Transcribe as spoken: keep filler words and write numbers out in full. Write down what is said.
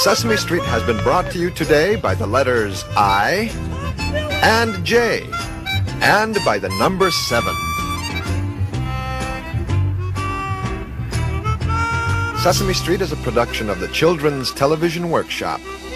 Sesame Street has been brought to you today by the letters I and J, and by the number seven. Sesame Street is a production of the Children's Television Workshop.